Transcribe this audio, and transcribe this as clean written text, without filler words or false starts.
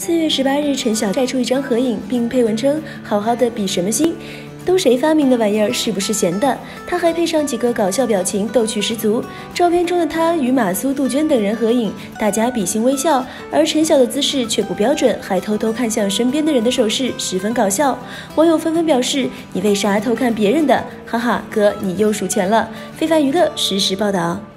4月18日，陈晓晒出一张合影，并配文称：“好好的比什么心？都谁发明的玩意儿？是不是闲的？”他还配上几个搞笑表情，逗趣十足。照片中的他与马苏、杜鹃等人合影，大家比心微笑，而陈晓的姿势却不标准，还偷偷看向身边的人的手势，十分搞笑。网友纷纷表示：“你为啥偷看别人的？哈哈，哥，你又数钱了。”非凡娱乐实时报道。